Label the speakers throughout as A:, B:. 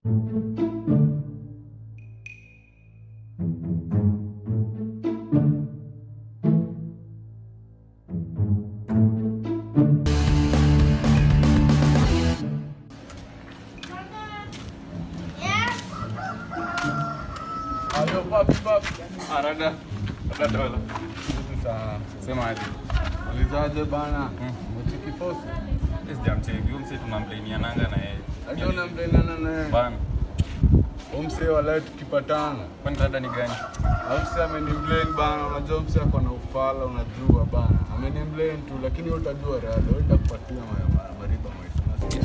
A: Ayo papi. Arada dola. Sema aje. Ulizaje bana? Mchiki fosi.
B: Sijamcheki, umse tunamplainiananga na yeye.
A: Ndio namplainiana na yeye.
B: Bana.
A: Umse wala tukipatana.
B: Kwani dada ni gani?
A: Umse amenimblame bana, unajua umse ako na ufala unajua bana. Amenimblame tu lakini utajua rada, utakupatia mariba maisha.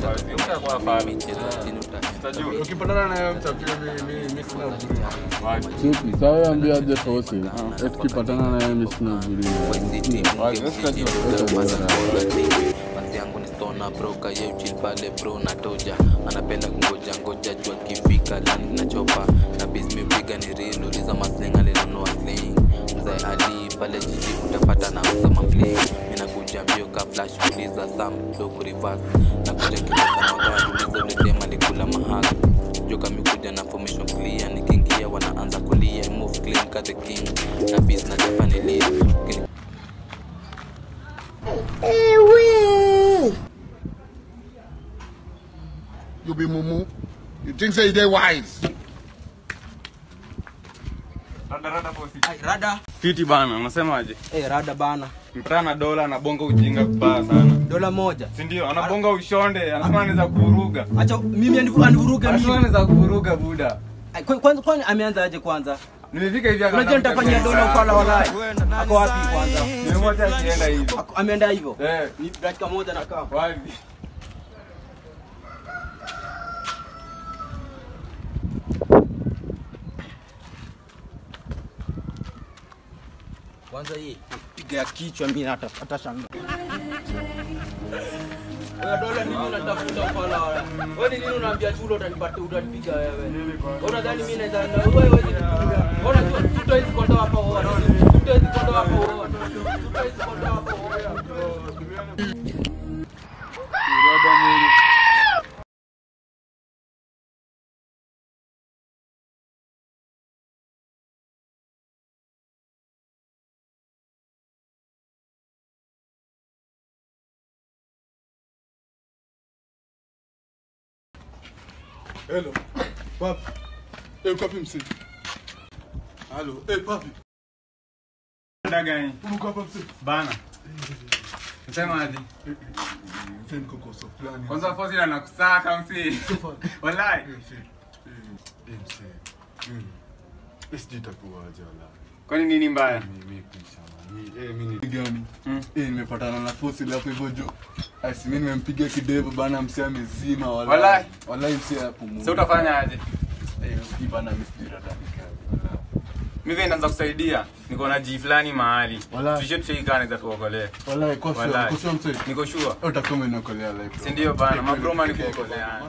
A: Ukipatana na yeye mchapie mimi sina buri. Chipi, sawa ambia je fosi. Tukipatana na yeye mimi sina buri.
C: yangu ni stona broka ye chill pale bro na toja anapenda kungoja jua kifika lani na chopa na biz me piga ni real uliza maslenga leo no sling mzee ali pale jiji utapata na msama fling mimi nakuja mbio ka flash uliza sam doku reverse na kuja kila magari uliza ule tema likula mahali joka mikuja na formation clear nikiingia wanaanza kulia move clean cut the king na biz na Japan lead
D: You be mumu. You think say they wise?
B: Rada bosi.
E: Ai rada.
B: Fiti bana, unasemaje?
E: Rada bana.
B: Mtana dola anabonga ujinga kubaya sana.
E: Dola moja.
B: Si ndio? Anabonga ushonde, anasema anaweza kuvuruga.
E: Acha mimi anivuruga mimi.
B: Anasema anaweza kuvuruga buda.
E: Kwani ameanza aje kwanza?
B: Nimefika hivi
E: unajua nitafanyia dola ufala walai. Ako wapi kwanza?
B: Nimemwacha akienda hivi.
E: Ameenda hivyo?
B: Ni
E: dakika moja na kaa.
B: Wapi?
E: Kwanza hii piga kichwa mimi hata shanga. Wewe dola nini unatafuta ufala wala? Wewe nini unaambia chulo utanipata utanipiga wewe? Unadhani mimi naweza wewe unajua tutawezi kondoa hapa wewe. Tutawezi kondoa hapa wewe. Tutawezi kondoa hapa wewe.
A: Hello, papi. Kapi msi. Hello, papi.
B: Dada gani?
A: Uko hapa msi.
B: Bana. Unasemaje?
A: Msi niko so plan.
B: Kwanza fosi na nakusaka msi. Wallahi.
A: Msi. Sijitakuaje wala.
B: Kwani nini mbaya?
A: Mimi kisha. Mimi ni gani? Nimepatana na fosi hapo hivyo juu. Asi mimi nimempiga kidevu bana msi amezima
B: wallahi.
A: Wallahi msi hapo.
B: Sasa utafanya aje?
A: Msi bana msitira dada.
B: Mimi naanza kusaidia. Niko na G fulani mahali. Tusheikane za tuokolee.
A: Wallahi kwa sure msi.
B: Niko sure.
A: Utakoma inakolea live.
B: Si ndio bana, mabroma ni kuokolea.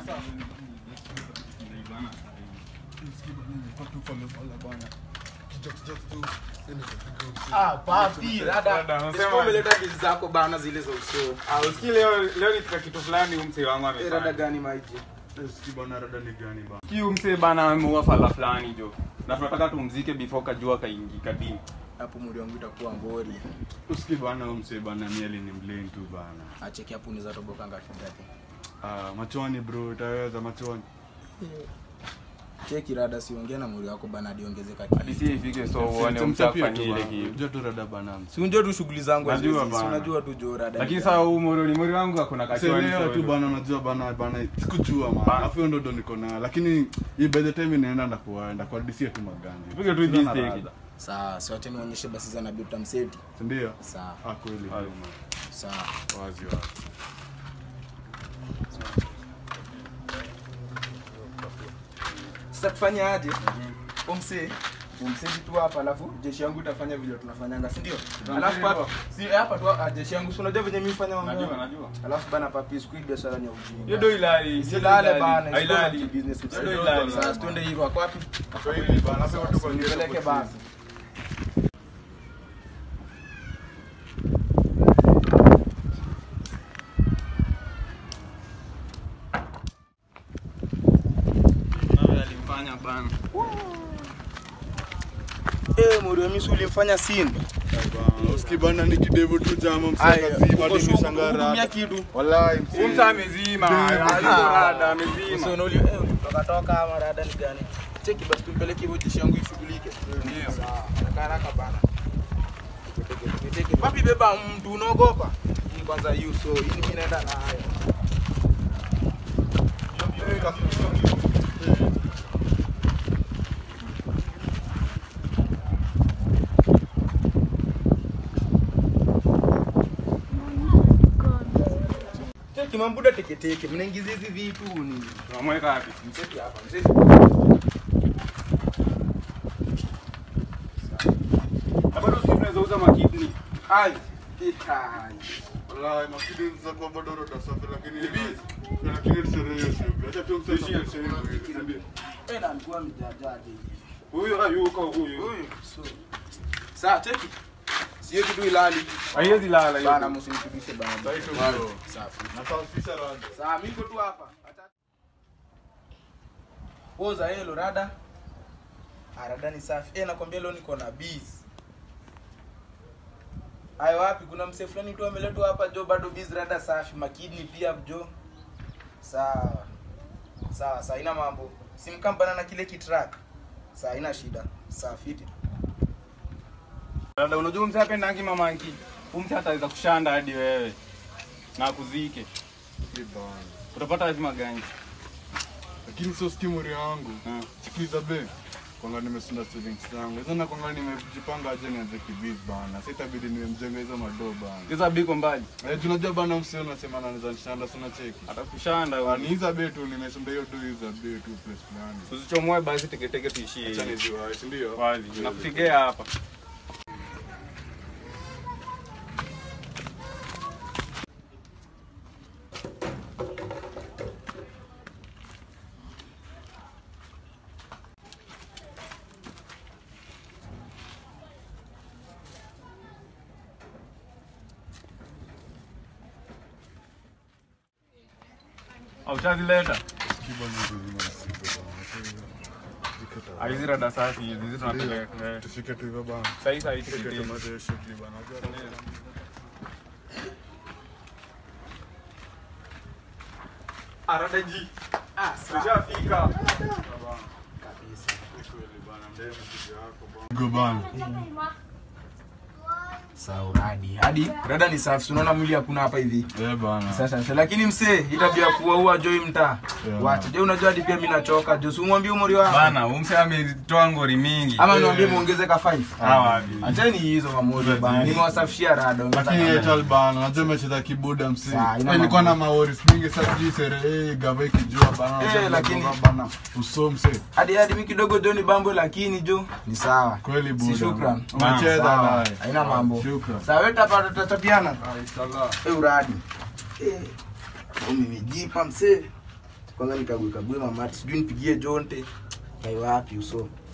E: Papi, rada. Umeleta bizi zako bana zile za usio.
B: Usikii leo ni kitu fulani umse wangu amefanya.
E: Rada gani maiji?
A: Usikii bana rada ni gani bana?
B: Ki umse bana ameua fala fulani jo. Na tunataka tumzike before kajua kaingika dini.
E: Hapo mwili wangu itakuwa ngori.
A: Usikii bana umse bana mieli ni mblame tu bana.
E: Acheki hapo unaweza toboka ngapi ngapi?
A: Machoni bro, utaweza machoni.
E: Cheki rada siongea na mwili wako bana diongezeka kiasi.
B: Hadi si ifike so uone umtafanyia ile kitu.
A: Unajua tu rada bana.
E: Si unajua tu shughuli zangu
B: hizi. Si
E: unajua tu jo rada.
B: Lakini sasa huu mori wangu hakuna kachwani.
A: Sasa tu bana unajua bana sikujua man. Alafu ndo niko na lakini hii by the time inaenda na kuenda kwa DC tu magani.
B: Piga tu hizi stake.
E: Sawa, si wacha nionyeshe basi za nabii utamseti.
A: Ndio?
E: Sawa.
A: Kweli.
E: Sawa.
A: Wazi.
E: Sasa tufanye aje? Umseti tu hapa alafu jeshi yangu itafanya vile tunafanyanga, si ndio? Alafu hapa si hapa tu jeshi yangu si unajua venye mimi fanya mambo.
B: Najua.
E: Alafu bana papi siku hii biashara ni ya ujinga.
B: Hiyo ndio ilali.
E: Si lale bana,
B: ilali
E: business.
B: Ndio ilali.
E: Sasa tuende hivyo kwa wapi?
A: Kwa hiyo bana sasa watu kwa
E: nipeleke basi.
B: fanya bana.
E: Muri mimi ulimfanya scene.
A: Usikibana ni kidevu tu jama msaka zima hadi mshangara. Wallahi msee.
B: Umsa amezima. Hayuko rada amezima.
E: Sio noli toka marada ni gani? Cheki basi tumpeleke hivyo jeshi yangu ishughulike.
B: Ndio.
E: Sawa. Haraka bana. Teke. Papi beba mtu unaogopa? Hii kwanza hiyo so hii mimi naenda na hayo. Kimambuda teke mnaingiza hizi vitu ni
B: Tunamweka wapi?
E: mseti hapa
B: Bado sisi tunaweza uza makidney.
E: ai
A: Wallahi makidi za kwa bado ndo safi lakini sherehe sio. Acha tu msaidia sherehe.
E: tena alikuwa mjajaje
B: Huyu hayuko huyu.
E: so sasa cheki sio kitu ilali
B: Haiwezi lala hiyo.
E: bana msinitubishe bana
A: Safi. Nasafisha rada.
E: sasa mimi tu hapa poza hilo rada rada ni safi nakwambia leo niko na bees ayo wapi kuna mse fulani tu ameletwa hapa jo bado bees rada safi makidni pia jo sawa ina mambo simkampana na kile kitrack sawa ina shida safi
B: Dada unajua mzee apendangi mamanki. Mzee ataweza kushanda hadi wewe. Na kuzike. Utapata lazima gani?
A: Lakini sio skimuri yangu. Sikiza be. Kwanga nimesunda savings zangu. Hizo na kwanga nimejipanga aje nianze kibiz bana. Sasa itabidi nimemjenga hizo mado bana.
B: Hizo biko mbali.
A: Tunajua bana msio unasema anaweza nishanda sana cheki.
B: Atakushanda.
A: Ni hizo be tu nimesunda hiyo tu hizo be tu place fulani.
B: Usichomoe basi teke tuishie.
A: Acha nijua, ndio.
B: Wazi. Nakufikia hapa. Utazileta. Hizi rada safi hizi tunapeleka.
A: Tufike tu hivyo bana.
B: Sasa hivi
A: Tufike tu mazo shughuli bana.
B: Arada ji. Sijafika.
E: kabisa
A: Kweli bana, ndio msije wako bana. Go bana.
E: sauradi hadi rada ni safi unaona mwili hakuna hapa hivi
A: Bana.
E: sasa lakini msee itabia kuua joy mtaa wacha je unajua hadi pia mimi nachoka je umwambie umri wako
B: Bana, umse ametoa ngori mingi.
E: ama niambie muongeze ka 5
B: Wapi?
E: acheni hizo pamoja bana nimewasafishia rada
A: Lakini Etal bana, unajua umecheza kibuda msee.
E: Sawa, ina
A: Nilikuwa
E: mambo.
A: na maori mingi sasa jisere gava ikijua bana.
E: lakini-
A: bana. Usomse.
E: hadi mimi kidogo Johnny Bambo lakini jo ni sawa
A: Kweli buda.
E: si shukran
A: Umecheza
E: Sawa,
A: naye.
E: haina mambo
A: Shukran.
E: sawa wewe tutachapiana
A: Inshallah.
E: uradi nimejipa msee kwanza nikague mama sijui nipigie Jonte kai wapi uso